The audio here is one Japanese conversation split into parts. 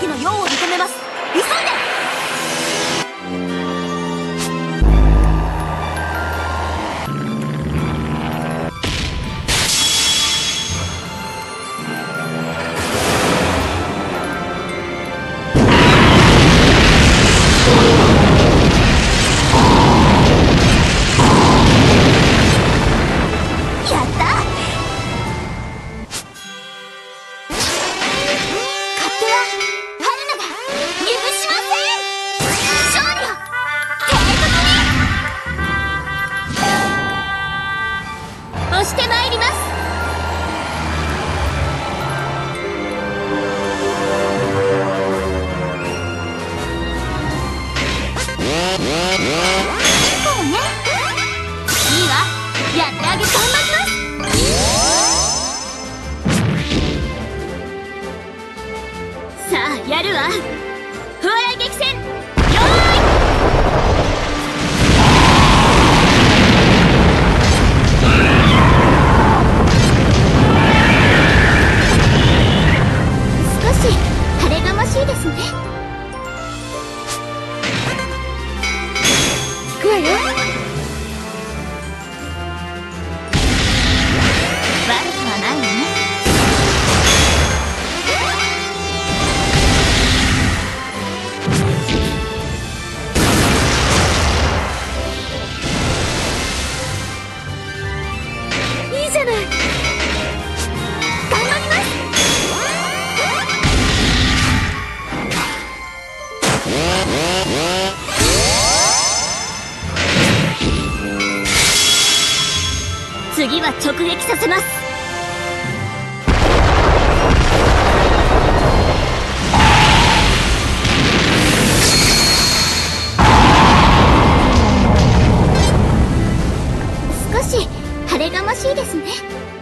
撃の用を認めます。急いで。してまいります。そうね。いいわ。やってあげ頑張ります。さあやるわ。風来激戦。よーい。いいですね。行くわよ。悪くはないわね。いいじゃない。頑張ります。次は直撃させます。少し晴れがましいですね。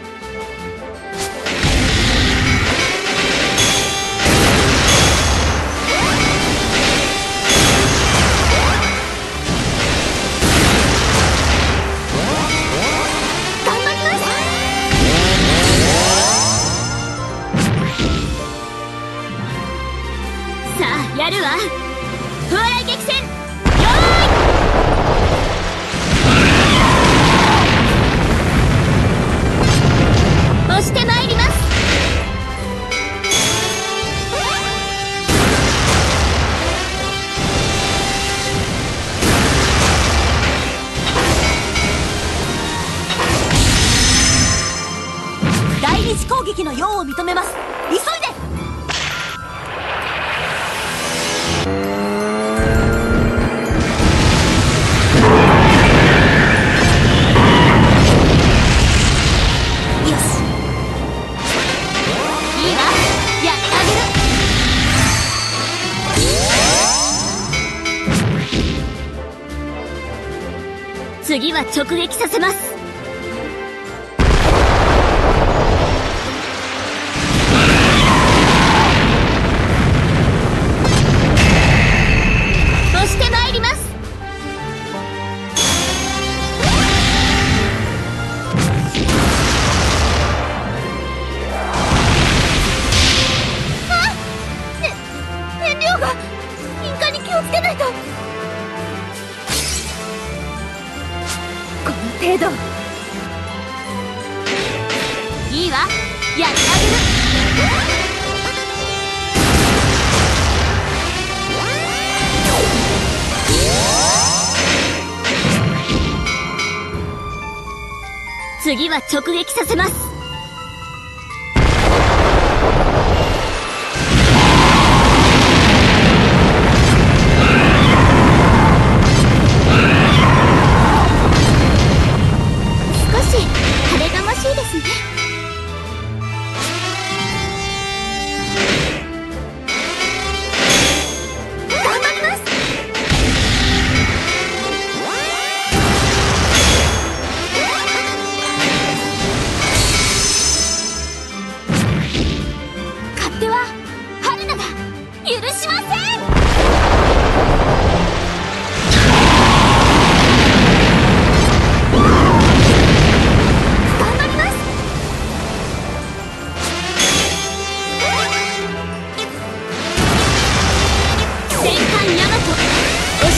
やるわ。風来激戦。よーい。押してまいります。第二次攻撃の用を認めます。急いで。次は直撃させます。押してまいります。あっ、燃料が引火に気をつけないと。程度いいわ。やってあげる。次は直撃させます。晴れがましいですね。頑張ります。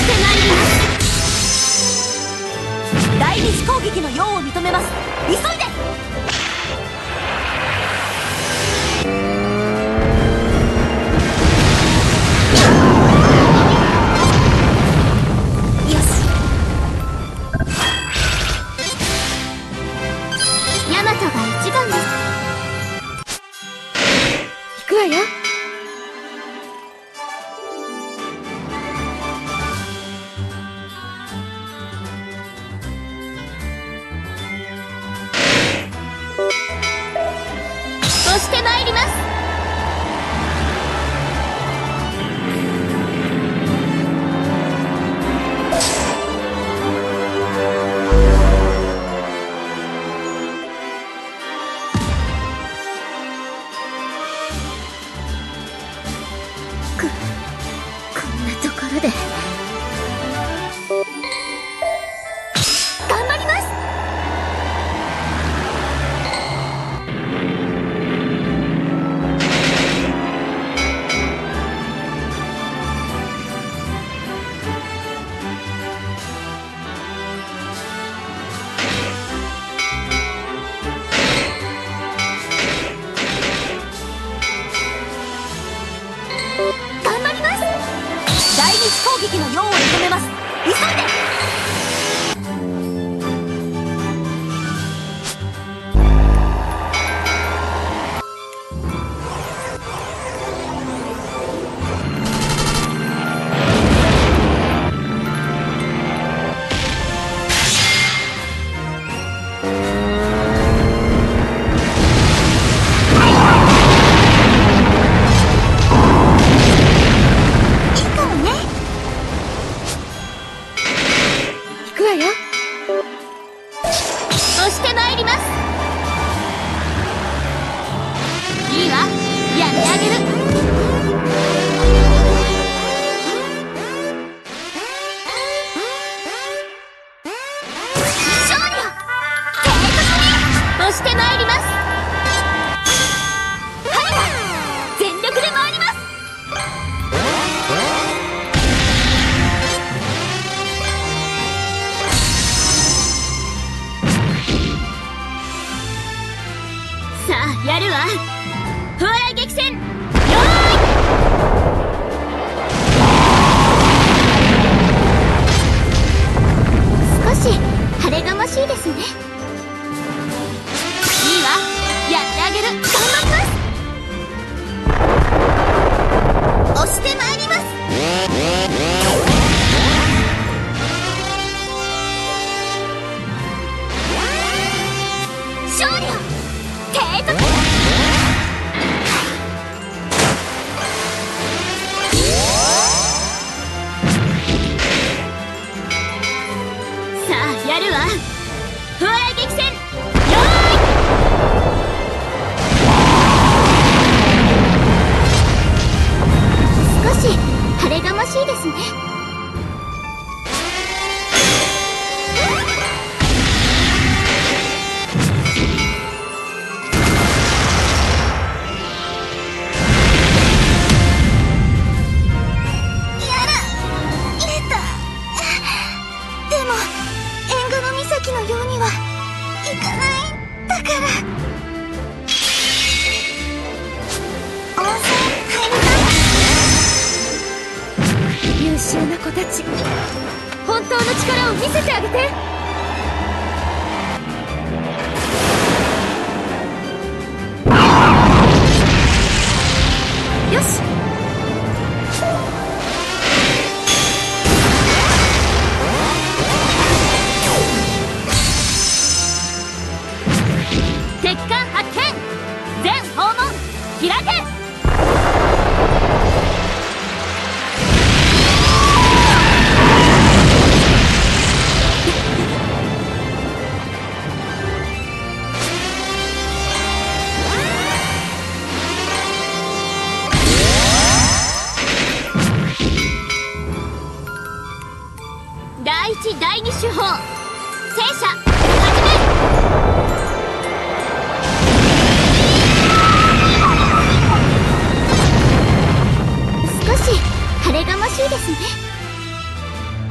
してまいります。 第二次攻撃の用を認めます。急いで。よし。 ヤマトが一番です。行くわよ。押してまいります。こんなところで頑張ります。頑張ります。 第二次攻撃の用を認めます。急いで。押してまいります。いいわ、やってあげる。勝利よ、帝国に押してまいります。はい、全力で回ります。さあやるわ。砲雷撃戦、よーい。少し晴れがましいですね。いいわ、やってあげる。頑張ります。押してまいります。勝利よ、帝国。さあやるわ。砲雷撃戦、よーい。少し晴れがましいですね。のようにはいかないんだから。温泉入りたい。優秀な子たち、本当の力を見せてあげて。よし。鉄艦発見、全訪問開け。第一第二手法、戦車始め。少し晴れがましいですね。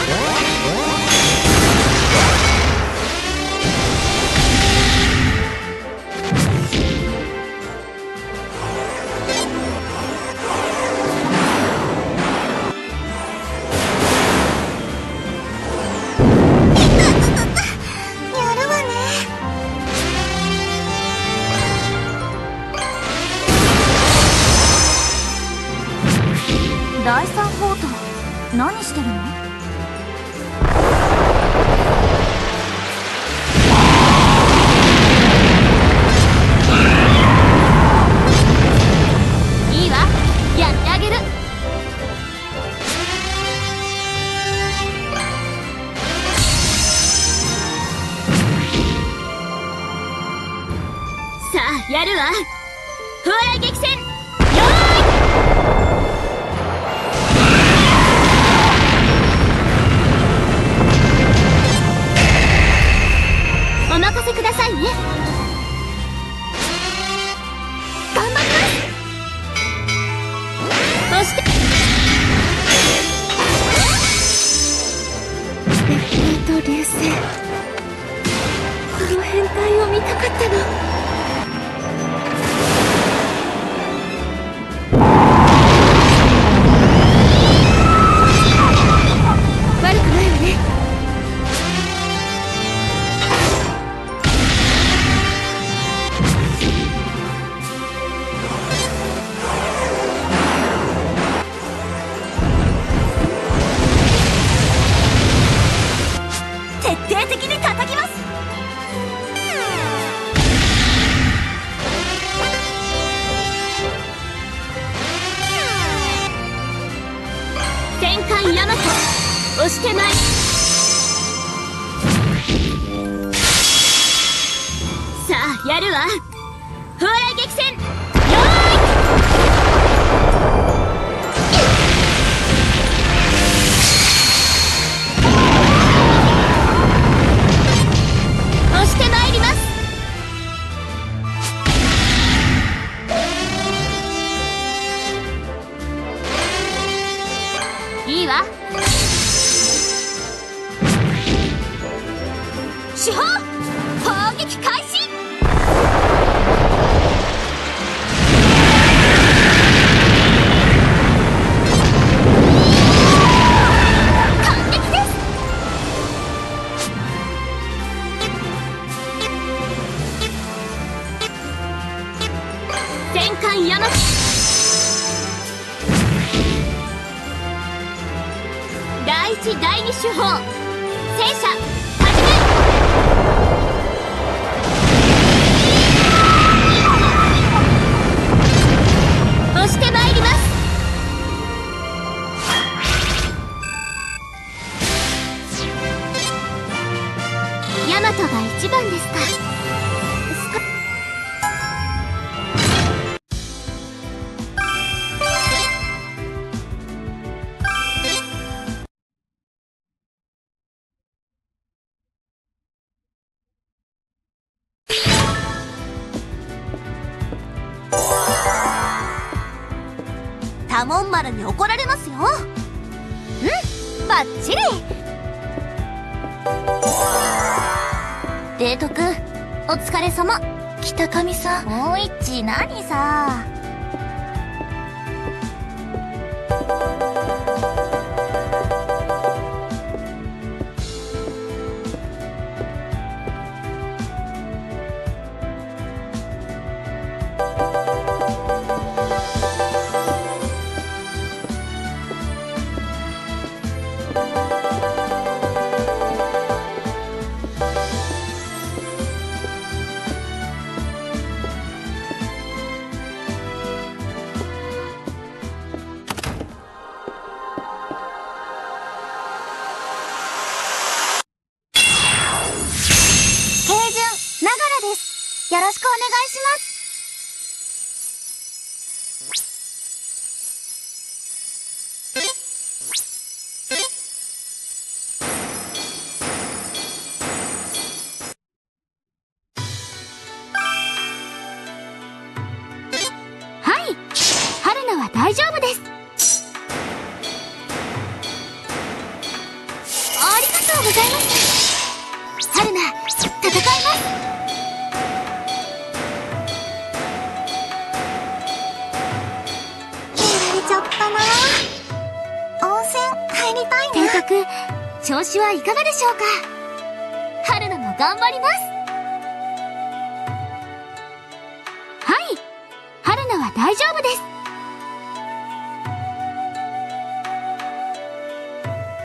第三フォート、何してるの？いいわ、やってあげる。 さあやるわ。風来激戦、お任せくださいね。頑張ります。そして烈風と流星、この変態を見たかったの。悪くないわね。徹底的に叩きます。戦艦ヤマト、押してない。さあやるわ。風来激戦、押してまいります。いいわ。手法砲撃開始。完璧です。戦艦ヤマト、第一第二手法、戦車始め。押してまいります。ヤマトが一番ですか。 タモン丸に怒られますよ。うん、バッチリ。デートくん、お疲れ様。北上さん、おいっち、何さ。よろしくお願いします。はい、春菜は大丈夫です。 うございます。春菜、戦います。やられちゃったな。温泉入りたいな。提督、調子はいかがでしょうか。春菜も頑張ります。はい、春菜は大丈夫です。